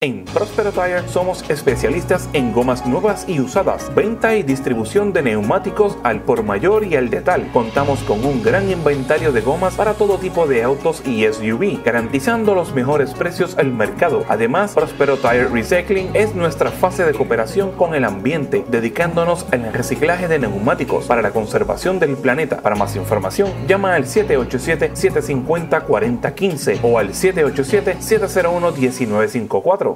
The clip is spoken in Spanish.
En Prospero Tire somos especialistas en gomas nuevas y usadas, venta y distribución de neumáticos al por mayor y al detal. Contamos con un gran inventario de gomas para todo tipo de autos y SUV, garantizando los mejores precios al mercado. Además, Prospero Tire Recycling es nuestra fase de cooperación con el ambiente, dedicándonos al reciclaje de neumáticos para la conservación del planeta. Para más información, llama al 787-750-4015 o al 787-701-1954.